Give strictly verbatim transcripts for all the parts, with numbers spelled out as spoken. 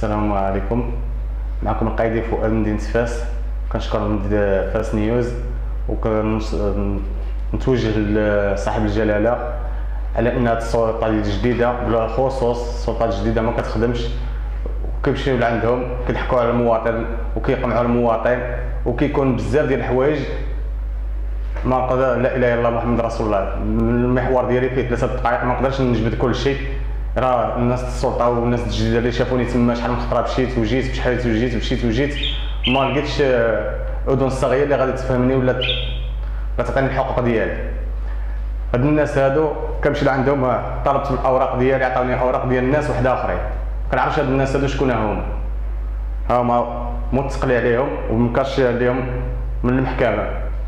السلام عليكم. معكم القايدي فؤاد من مدينة فاس. كنشكر مدينة فاس نيوز وكنتوجه لصاحب الجلاله على ان هذه السلطه الجديده بالخصوص السلطه الجديده ما كتخدمش، وكيمشيو لعندهم كيضحكوا على المواطن وكيقمعوا على المواطن وكيكون بزاف ديال الحوايج ما نقدر. لا اله الا الله محمد رسول الله. المحور ديالي فيه ثلاثه دقائق ما نقدرش نجبد كل شيء. راه الناس السلطه والناس الجديده اللي شافوني تما شحال من خطره مشيت وجيت، بشحال وجيت مشيت وجيت ما لقيتش اذن صاغيه اللي غادي تفهمني ولا تعطيني الحقوق ديالي. هاد الناس هادو كنمشي لعندهم طلبت الاوراق ديالي، عطاوني اوراق ديال الناس واحد اخرين. كنعرفش هاد الناس هادو شكون هما، ها هما متقلي عليهم ومكرشي عليهم من المحكمه.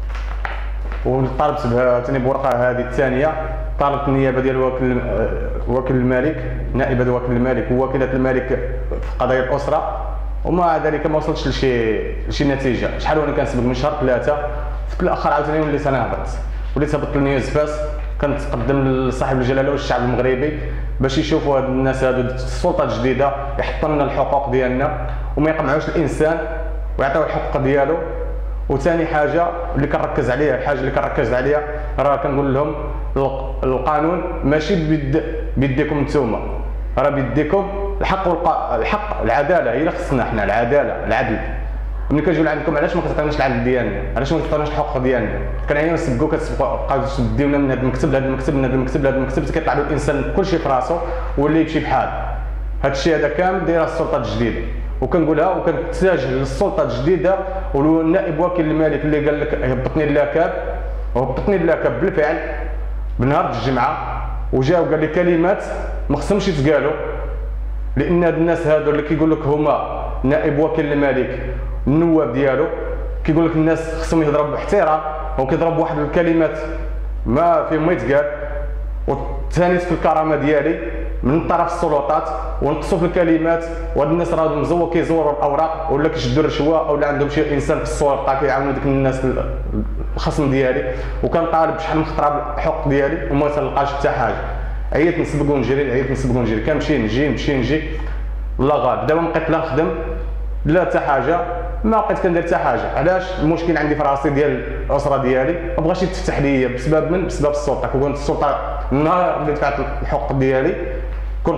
وطالبت ثاني بورقه هذه الثانيه، طالبت النيابه ديال وكيل وكيل الملك، نائبه وكيل الملك ووكيله الملك في قضايا الاسره، ومع ذلك ما وصلتش لشي لشي نتيجه. شحال وانا كنسبق من شهر ثلاثه في الاخر عاوتاني وليت انا هبط وليت هبط لنيوز فاس. كنتقدم لصاحب الجلاله والشعب المغربي باش يشوفوا هاد الناس هادو السلطه الجديده يحطوا لنا الحقوق ديالنا وما يقمعوش الانسان ويعطيوه الحقوق ديالو. وثاني حاجه اللي كنركز عليها، الحاجه اللي كنركز عليها راه كنقول لهم القانون ماشي بيد بيديكم نتوما، راه بيديكم الحق والق... الحق العداله هي اللي خصنا حنا، العداله العدل. ملي كنجيو لعندكم علاش ما كتعطيوناش العدل ديالنا؟ علاش ما كتعطيوناش الحقوق ديالنا؟ كنعيو نسبقوا كتسبقوا بقاو تديونا من هذا المكتب لهذا المكتب من هذا المكتب لهذا المكتب، كيطلع له الانسان كلشي في راسو واللي يمشي بحال. هذا الشيء هذا كامل دايره السلطه الجديده، وكنقولها وكنتجه للسلطه الجديده والنائب وكيل الملك اللي قال لك هبطني اللاكاب، وهبطني اللاكاب بالفعل بنهار الجمعه، وجا وقال لي كلمات ما خصهمش يتقالوا، لان هاد الناس هادو اللي كيقول لك هما نائب وكيل الملك النواب ديالو كيقول لك الناس خصهم يهضروا باحترام وكيضرب واحد الكلمات ما فيهم ما يتقال. وثاني في الكرامه ديالي من طرف السلطات ونقصوا في الكلمات، وهاد الناس راه مزور كيزوروا الاوراق ولا كيشدوا الرشوه ولا عندهم شي انسان في السلطه كيعاونوا ديك الناس الخصم ديالي. وكنطالب بشحال من خطره بالحقوق ديالي وما تلقاش حتى حاجه. عييت نسبق ونجري عييت نسبق ونجري كنمشي نجي نمشي نجي الله غالب. دابا بقيت لا نخدم لا حتى حاجه، ما بقيت كندير حتى حاجه. علاش؟ المشكل عندي في راسي ديال الاسره ديالي ما بغاش يتفتح ليا بسبب من بسبب السلطه. كنت السلطه النهار اللي دفعت الحقوق ديالي كنت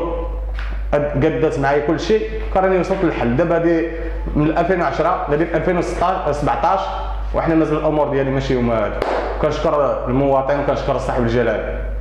قدت معايا كل شيء كراني وصلت للحل. دابا هذه من ألفين وعشرة لغايه ألفين وسبعطاش وحنا مازال الامور ديالي ماشي هما هادو. كنشكر المواطن وكنشكر صاحب الجلاله.